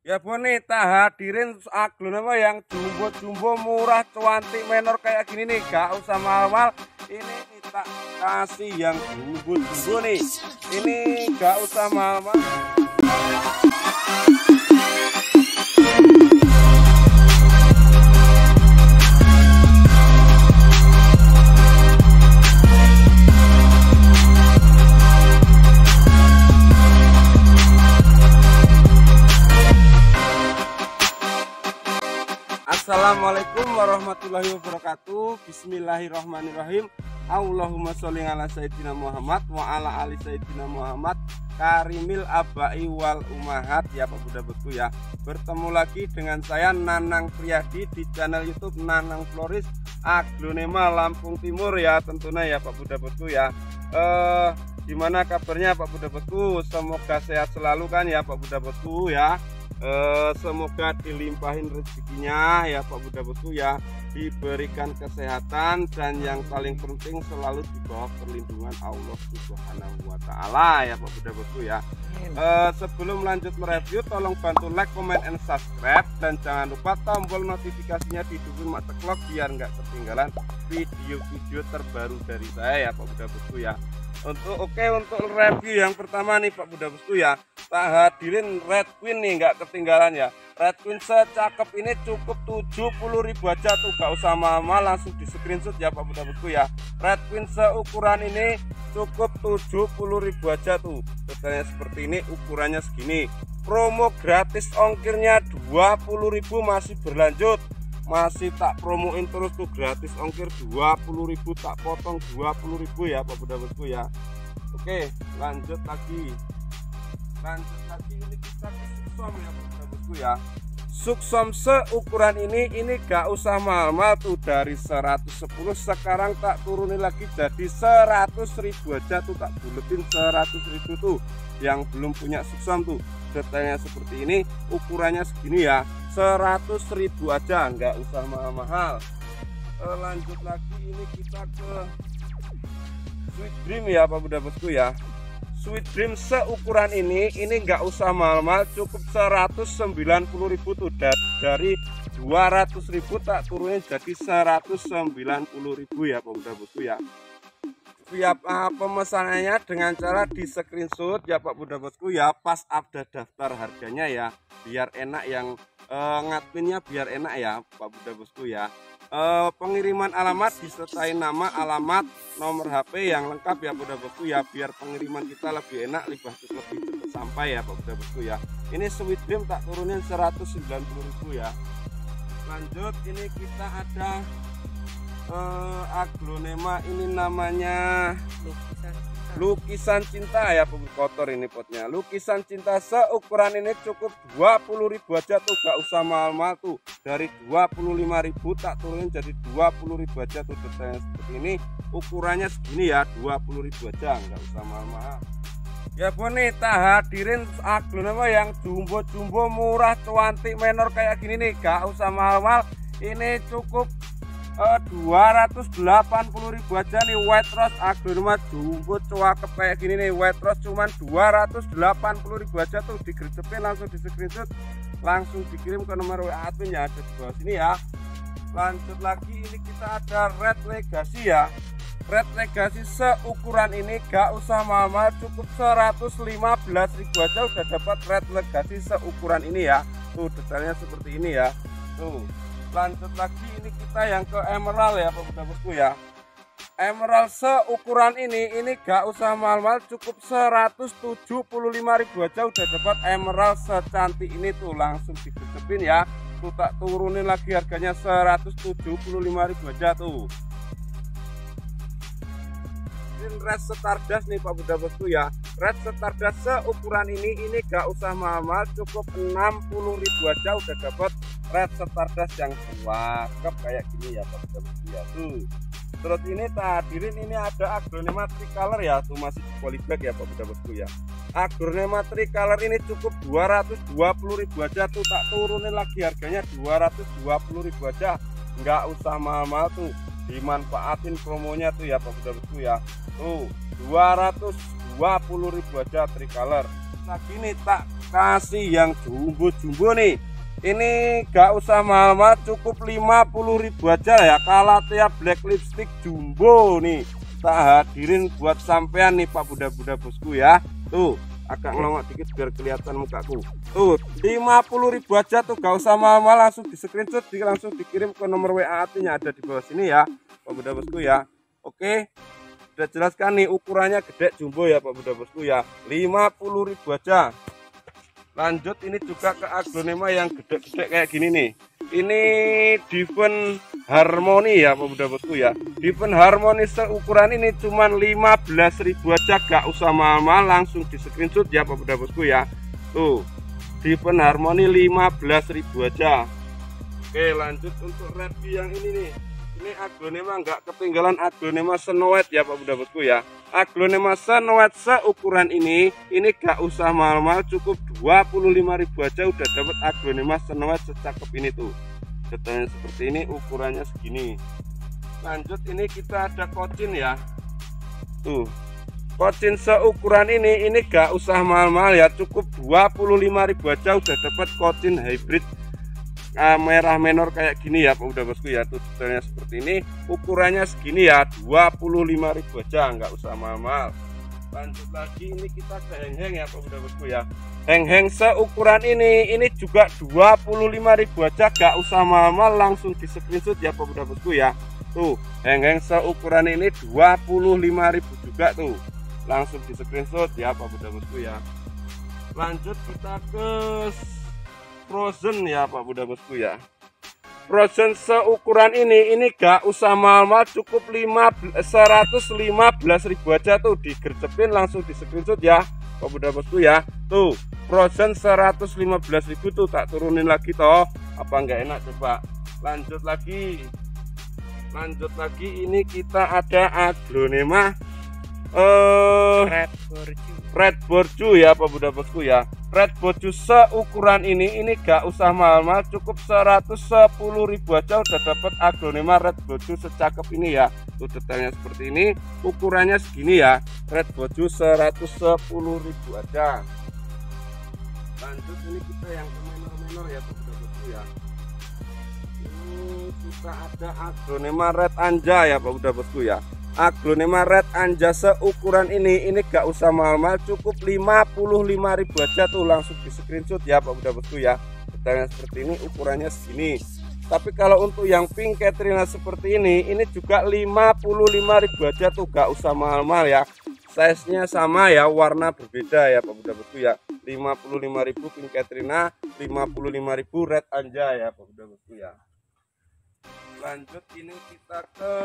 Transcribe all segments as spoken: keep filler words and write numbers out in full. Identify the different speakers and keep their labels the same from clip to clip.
Speaker 1: Ya bonita hadirin aglonema yang jumbo-jumbo murah cuantik menor kayak gini nih, gak usah mahal-mahal. Ini kita kasih yang jumbo-jumbo nih. Ini gak usah mahal-mahal. Assalamualaikum warahmatullahi wabarakatuh. Bismillahirrahmanirrahim. Allahumma sholli ala sayyidina Muhammad wa ala ali sayyidina Muhammad karimil abai wal umahat. Ya Pak Bunda Bosku ya, bertemu lagi dengan saya Nanang Priyadi di channel YouTube Nanang Floris Aglonema Lampung Timur ya, tentunya ya Pak Bunda Bosku ya. Eh gimana kabarnya Pak Bunda Bosku? Semoga sehat selalu kan ya Pak Bunda Bosku ya. Eh, semoga dilimpahin rezekinya ya Pak Bunda Bosku ya, diberikan kesehatan dan yang paling penting selalu di bawah perlindungan Allah Subhanahu wa Ta'ala ya Pak Bunda Bosku ya. Eh, sebelum lanjut mereview, tolong bantu like, comment, and subscribe, dan jangan lupa tombol notifikasinya dihidupin mak teklok biar nggak ketinggalan video-video terbaru dari saya ya Pak Bunda Bosku ya. Untuk oke okay, untuk review yang pertama nih Pak Bunda Bosku ya, tak hadirin Red Queen nih, nggak ketinggalan ya. Red Queen secakep ini cukup tujuh puluh ribu aja tuh, gak usah mahal-mahal, langsung di screenshot ya Pak Bunda Bosku ya. Red Queen seukuran ini cukup tujuh puluh ribu aja tuh, detailnya seperti ini, ukurannya segini. Promo gratis ongkirnya dua puluh ribu masih berlanjut, masih tak promoin terus tuh, gratis ongkir dua puluh ribu, tak potong dua puluh ribu ya Pak Bunda Bosku ya. Oke, lanjut lagi. Lanjut lagi ini kita ke suksom ya Pak Bunda Bosku ya. Suksom seukuran ini ini gak usah mahal-mahal tuh, dari seratus sepuluh sekarang tak turunin lagi jadi seratus ribu aja tuh, tak buletin seratus ribu tuh. Yang belum punya suksom tuh, detailnya seperti ini, ukurannya segini ya, seratus ribu aja, nggak usah mahal-mahal. Eh, lanjut lagi ini kita ke Sweet Dream ya Pak Bunda Bosku ya. Sweet Dream seukuran ini ini nggak usah mahal-mahal, cukup seratus sembilan puluh ribu tuh, dari dua ratus ribu tak turunin jadi seratus sembilan puluh ribu ya Pak Bunda Bosku ya. Via uh, pemesanannya dengan cara di screenshot ya Pak Bunda Bosku ya, pas update daftar harganya ya, biar enak yang uh, ngadminnya, biar enak ya Pak Bunda Bosku ya. Uh, pengiriman alamat disertai nama, alamat, nomor H P yang lengkap ya Bunda Bosku ya, biar pengiriman kita lebih enak, lebih lebih cepat sampai ya Pak Bunda Bosku ya. Ini Sweet Dream tak turunin seratus sembilan puluh ribu ya. Lanjut ini kita ada uh, aglonema, ini namanya lukisan cinta, lukisan cinta ya, kotor ini potnya. Lukisan cinta seukuran ini cukup dua puluh ribu aja tuh, gak usah mahal-mahal tuh, dari dua puluh lima ribu tak turunin jadi dua puluh ribu aja tuh, detailnya seperti ini, ukurannya segini ya, dua puluh ribu aja, nggak usah mahal-mahal. Ya bonita hadirin aglonema yang jumbo-jumbo murah cuantik menor kayak gini nih, gak usah mahal-mahal. Ini cukup uh, dua ratus delapan puluh ribu aja nih, white rose aglonema jumbo cuakep kayak gini nih, white rose cuman dua ratus delapan puluh ribu aja tuh, digercepin langsung di screenshot, langsung dikirim ke nomor W A admin ya, ada di bawah sini ya. Lanjut lagi ini kita ada Red Legacy ya. Red Legacy seukuran ini gak usah mahal-mahal, cukup seratus lima belas ribu aja udah dapat Red Legacy seukuran ini ya. Tuh detailnya seperti ini ya. Tuh. Lanjut lagi ini kita yang ke Emerald ya Pak Bunda Bosku ya. Emerald seukuran ini ini gak usah mahal-mahal, cukup seratus tujuh puluh lima ribu aja udah dapat Emerald secantik ini tuh, langsung digercepin ya. Tuh tak turunin lagi harganya seratus tujuh puluh lima ribu aja tuh. Red Stardust nih Pak Bunda Bosku ya. Red Stardust seukuran ini ini gak usah mahal-mahal, cukup enam puluh ribu aja udah dapat Red Stardust yang cakep kayak gini ya Pak Bunda Bosku ya. Tuh. Terus ini hadirin ini ada aglonema tricolor ya, tuh masih di polybag ya Pak Bunda Bosku ya. Aglonema tricolor ini cukup dua ratus dua puluh ribu aja tuh, tak turunin lagi harganya dua ratus dua puluh ribu aja, nggak usah mahal-mahal tuh, dimanfaatin promonya tuh ya Pak Bunda Bosku ya. Tuh dua ratus dua puluh ribu aja tricolor. Lagi nih tak kasih yang jumbo-jumbo nih. Ini gak usah mahal-mahal, cukup lima puluh ribu aja ya. Calathea Black Lipstick jumbo nih, tak hadirin buat sampean nih Pak Bunda-bunda bosku ya. Tuh agak ngelongok dikit biar kelihatan mukaku. Tuh lima puluh ribu aja tuh, gak usah mahal-mahal, langsung di screenshot, di, langsung dikirim ke nomor W A nya ada di bawah sini ya Pak Bunda bosku ya. Oke, udah jelaskan nih, ukurannya gede jumbo ya Pak Bunda bosku ya, lima puluh ribu aja. Lanjut ini juga ke aglonema yang gede-gede kayak gini nih. Ini Diven Harmony ya Pak Bunda bosku ya. Diven Harmony seukuran ini cuman lima belas ribu aja, gak usah mahal-mahal, langsung di screenshot ya Pak Bunda bosku ya. Tuh Diven Harmony lima belas ribu aja. Oke, lanjut untuk review yang ini nih. Ini aglonema nggak ketinggalan, aglonema Snow White ya Pak Bunda bosku ya. Aglonema Snow White seukuran ini, ini gak usah mahal-mahal, cukup dua puluh lima ribu aja udah dapat aglonema Snow White secakep ini tuh. Detailnya seperti ini, ukurannya segini. Lanjut ini kita ada kocin ya. Tuh kocin seukuran ini, ini gak usah mahal-mahal ya, cukup dua puluh lima ribu aja udah dapat kocin hybrid Uh, merah menor kayak gini ya Pak Bunda bosku ya. Tuh detailnya seperti ini, ukurannya segini ya, dua puluh lima ribu aja, nggak usah mahal-mahal. Lanjut lagi ini kita ke heng-heng ya Pak Bunda bosku ya. Heng-heng seukuran ini, ini juga dua puluh lima ribu aja, gak usah mahal-mahal, langsung di screenshot ya Pak Bunda bosku ya. Tuh heng-heng seukuran ini dua puluh lima ribu juga tuh, langsung di screenshot ya Pak Bunda bosku ya. Lanjut kita ke Frozen ya Pak Bunda bosku ya. Frozen seukuran ini, ini gak usah mahal-mahal, cukup seratus lima belas ribu aja tuh, digercepin langsung di screenshot ya Pak Bunda bosku ya. Tuh Frozen seratus lima belas ribu tuh, tak turunin lagi toh, apa nggak enak coba. Lanjut lagi, lanjut lagi ini kita ada aglonema uh, Red Borju. Red Borju ya Pak Bunda bosku ya. Red Borju seukuran ini, ini gak usah mahal-mahal, cukup seratus sepuluh ribu aja udah dapat aglonema Red Borju secakep ini ya. Tuh detailnya seperti ini, ukurannya segini ya. Red Borju seratus sepuluh ribu aja. Lanjut ini kita yang menor-menor ya Pak Bunda bosku ya. Ini kita ada aglonema Red Anja ya Pak Bunda bosku ya. Aglonema Red Anja seukuran ini, ini gak usah mahal-mahal, cukup lima puluh lima ribu aja tuh, langsung di screenshot ya Pak Bunda bosku ya. Detailnya seperti ini, ukurannya segini. Tapi kalau untuk yang pink Katrina seperti ini, ini juga lima puluh lima ribu aja tuh, gak usah mahal-mahal ya. Size nya sama ya, warna berbeda ya Pak Bunda bosku ya. lima puluh lima ribu pink Katrina, lima puluh lima ribu Red Anja ya Pak Bunda bosku ya. Lanjut ini kita ke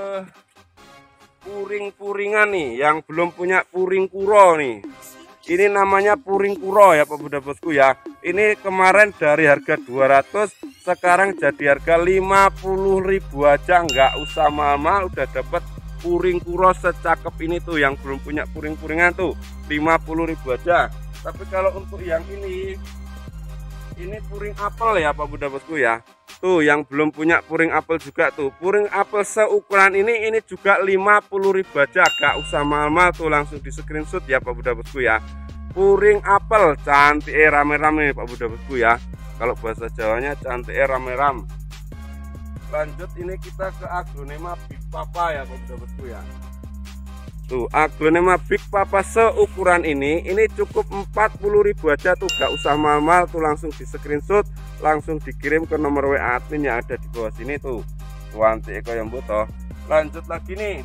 Speaker 1: puring-puringan nih, yang belum punya puring kuro nih. Ini namanya puring kuro ya Pak Bunda bosku ya. Ini kemarin dari harga dua ratus, sekarang jadi harga lima puluh ribu aja, nggak usah mahal-mahal, udah dapat puring kuro secakep ini tuh. Yang belum punya puring-puringan tuh lima puluh ribu aja. Tapi kalau untuk yang ini, ini puring apel ya Pak Bunda bosku ya. Tuh yang belum punya puring apel juga tuh, puring apel seukuran ini, ini juga lima puluh ribu aja, gak usah mahal-mahal tuh, langsung di screenshot ya Pak Bunda bosku ya. Puring apel cantik eh rame-rame Pak Bunda bosku ya. Kalau bahasa Jawanya cantik eh rame-ram. Lanjut ini kita ke aglonema Big Papa ya Pak Bunda bosku ya. Tuh aglonema Big Papa seukuran ini, ini cukup empat puluh ribu aja tuh, gak usah mahal-mahal tuh, langsung di screenshot, langsung dikirim ke nomor W A admin yang ada di bawah sini tuh. Wanti eko yang butuh. Lanjut lagi nih.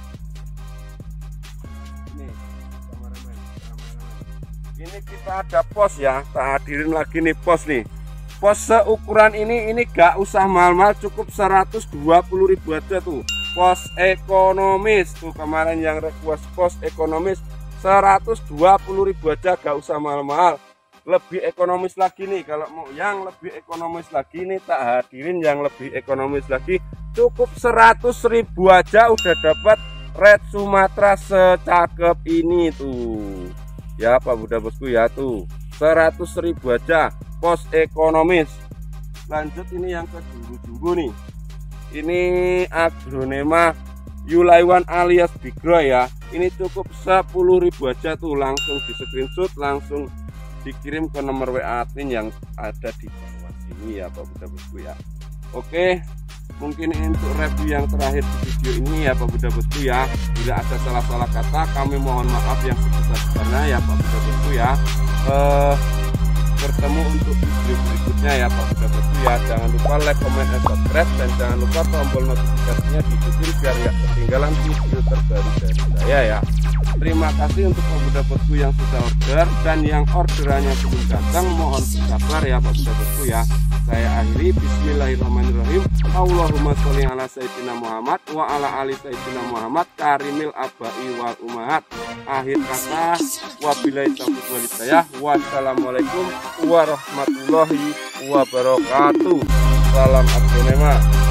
Speaker 1: Nih, kameramen, kameramen. Ini kita ada pos ya, tak hadirin lagi nih pos nih. Pos seukuran ini, ini gak usah mahal-mahal, cukup seratus dua puluh ribu aja tuh. Pos ekonomis tuh, kemarin yang request pos ekonomis seratus dua puluh ribu aja, gak usah mahal-mahal. Lebih ekonomis lagi nih, kalau mau yang lebih ekonomis lagi nih, tak hadirin yang lebih ekonomis lagi, cukup seratus ribu aja udah dapat Red Sumatera secakep ini tuh ya Pak Bunda bosku ya. Tuh seratus ribu aja pos ekonomis. Lanjut ini yang ke jumbo-jumbo nih. Ini aglonema Yulaiwan alias Bigro ya. Ini cukup sepuluh ribu aja tuh, langsung di screenshot, langsung dikirim ke nomor W A admin yang ada di bawah sini ya Pak Bunda Bosku ya. Oke, mungkin ini untuk review yang terakhir di video ini ya Pak Bunda Bosku ya. Bila ada salah-salah kata kami mohon maaf yang sebesar-besarnya ya Pak Bunda Bosku ya. eh, Bertemu untuk video berikutnya ya Pak Bunda Bosku ya. Jangan lupa like, comment, dan subscribe, dan jangan lupa tombol notifikasinya dihidupin biar ya ketinggalan video terbaru dari saya ya. Terima kasih untuk Pak Bunda Bosku yang sudah order, dan yang orderannya belum datang mohon bersabar ya Pak Bunda Bosku ya. Saya akhiri, bismillahirrahmanirrahim. Allahumma sholli ala sayyidina Muhammad wa ala ali sayyidina Muhammad karimil abai wal umahat. Akhir kata, wabillahi taufiq wal hidayah. Wassalamualaikum warahmatullahi wabarakatuh. Salam abonema.